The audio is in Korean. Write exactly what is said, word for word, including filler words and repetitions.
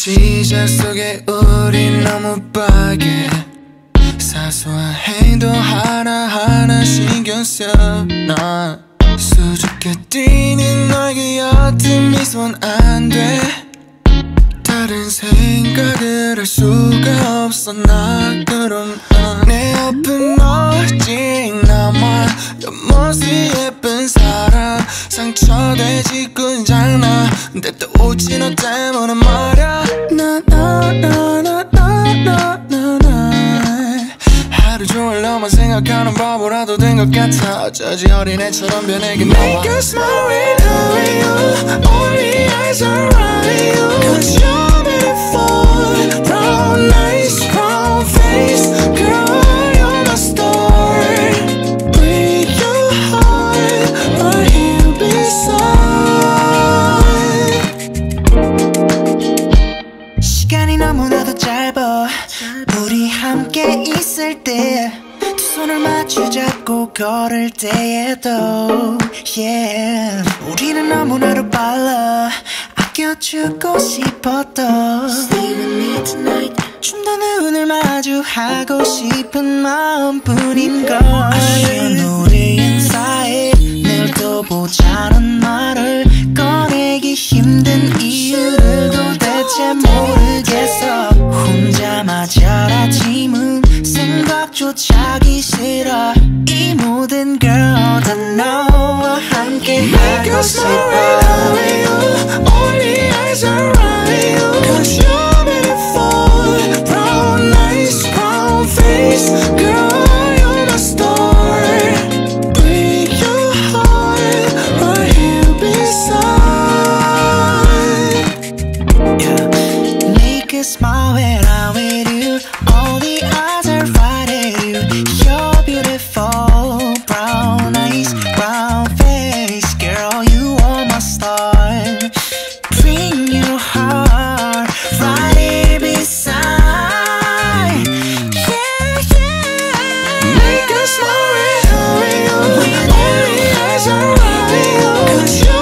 시작 속에 우린 너무 빠게 사소한 행동 하나하나 신경 써나 수줍게 뛰는 너에게 옅은 미소는 안 돼 다른 생각을 할 수가 없어 나 그럼 난 내 앞은 멀지 나만 옆모습이 예쁜 사람 상처되지 끈장나 근데 또 오지 너 때문에 말야 나 나 나 나 나 나 나 하루 종일 너만 생각하는 바보라도 된 것 같아 어쩌지 어린애처럼 변해긴 나와 Make a smile with you Only eyes around you Cause you're beautiful Brown eyes, brown face Girl, you're my star Break your heart Right here beside 시간이 너무나도 짧아 우리 함께 있을 때 두 손을 마주 잡고 걸을 때에도 yeah. 우리는 너무나도 빨라 아껴주고 싶었던 Stay with me tonight 좀 더 눈을 마주하고 싶은 마음뿐인걸 아쉬운 우리 인사에 내일 또 보자는 말을 꺼내기 힘든 이유를 도대체 모르겠어 혼자만 자라짐은 생각조차 하기 싫어 이 모든 girl 다 너와 함께 하고 싶어 Only eyes around you Cause you're beautiful Brown eyes, brown face Girl, you're my star Break your heart Right here beside yeah. Make a smile when I'm with you All the eyes are right at you You're beautiful Brown eyes, brown face Girl, you are my star Bring your heart right here beside Yeah, yeah Make a smile with you Only eyes around you Cause you're